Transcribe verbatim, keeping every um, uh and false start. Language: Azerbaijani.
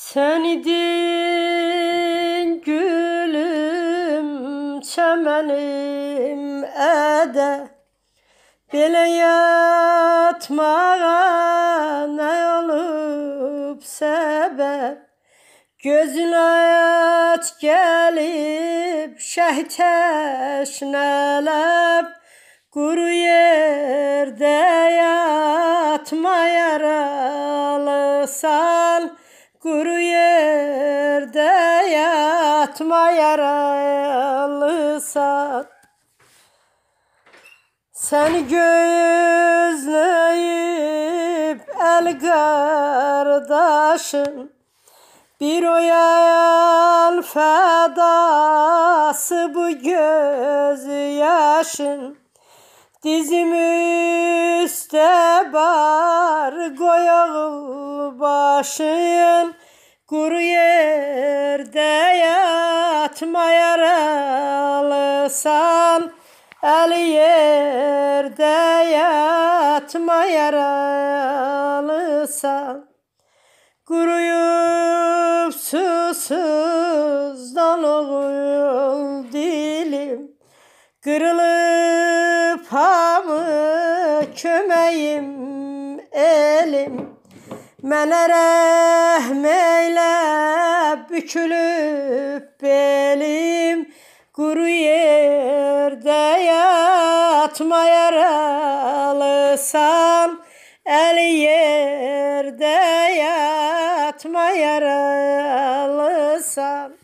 Sen idin gülüm, çəmənim ədə. Belə yatmağa nə olub səbəb? Gözün aç gəlib şəh təşnələb. Quru yerdə yatma yaralısan, quru yerdə yatma yaralısan. Səni gözləyib əl qardaşın, bir oyan fədası bu göz yaşın. Dizim üstə bar qoyağıl başın, quru yerdə yatma yaralısan, əli yerdə yatma yaralısan. Quruyub susuzdan oğul dilim, qırılıb hamı köməyim elim. Mənə rəhm eylə bükülüb belim, quru yerdə yatma yaralısan, əli yerdə yatma yaralısan.